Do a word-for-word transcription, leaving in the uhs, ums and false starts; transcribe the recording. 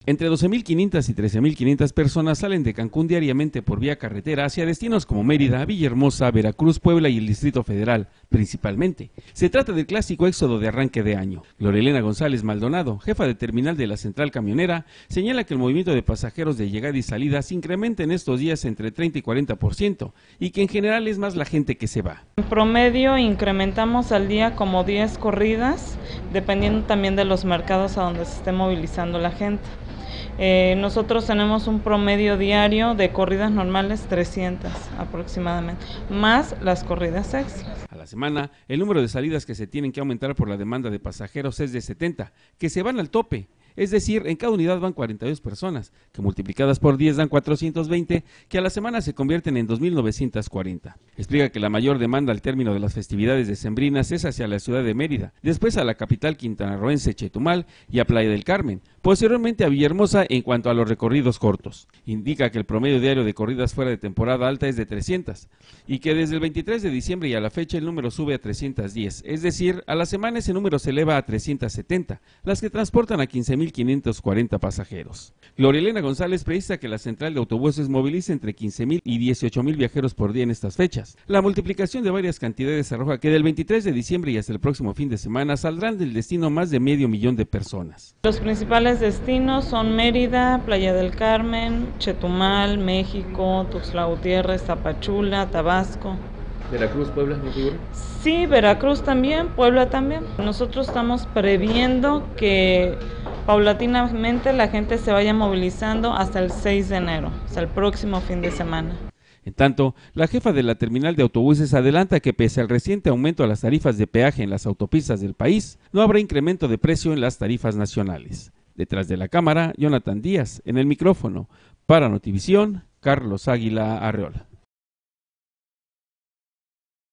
Entre doce mil quinientas y trece mil quinientas personas salen de Cancún diariamente por vía carretera hacia destinos como Mérida, Villahermosa, Veracruz, Puebla y el Distrito Federal, principalmente. Se trata del clásico éxodo de arranque de año. Gloria Elena González Maldonado, jefa de terminal de la central camionera, señala que el movimiento de pasajeros de llegada y salida se incrementa en estos días entre treinta y cuarenta por ciento y que en general es más la gente que se va. En promedio incrementamos al día como diez corridas, dependiendo también de los mercados a donde se esté movilizando la gente. Eh, nosotros tenemos un promedio diario de corridas normales trescientas aproximadamente, más las corridas extras. A la semana, el número de salidas que se tienen que aumentar por la demanda de pasajeros es de setenta, que se van al tope. Es decir, en cada unidad van cuarenta y dos personas, que multiplicadas por diez dan cuatrocientos veinte, que a la semana se convierten en dos mil novecientos cuarenta. Explica que la mayor demanda al término de las festividades decembrinas es hacia la ciudad de Mérida, después a la capital quintanarroense Chetumal y a Playa del Carmen, posteriormente a Villahermosa en cuanto a los recorridos cortos. Indica que el promedio diario de corridas fuera de temporada alta es de trescientas y que desde el veintitrés de diciembre y a la fecha el número sube a trescientas diez, es decir, a la semana ese número se eleva a trescientas setenta, las que transportan a quince mil quinientos cuarenta pasajeros. Gloria Elena González precisa que la central de autobuses moviliza entre quince mil y dieciocho mil viajeros por día en estas fechas. La multiplicación de varias cantidades arroja que del veintitrés de diciembre y hasta el próximo fin de semana saldrán del destino más de medio millón de personas. Los principales destinos son Mérida, Playa del Carmen, Chetumal, México, Tuxtla Gutiérrez, Tapachula, Tabasco. ¿Veracruz, Puebla, no figura? Sí, Veracruz también, Puebla también. Nosotros estamos previendo que paulatinamente la gente se vaya movilizando hasta el seis de enero, hasta el próximo fin de semana. En tanto, la jefa de la terminal de autobuses adelanta que pese al reciente aumento a las tarifas de peaje en las autopistas del país, no habrá incremento de precio en las tarifas nacionales. Detrás de la cámara, Jonathan Díaz, en el micrófono. Para Notivisión, Carlos Águila Arreola.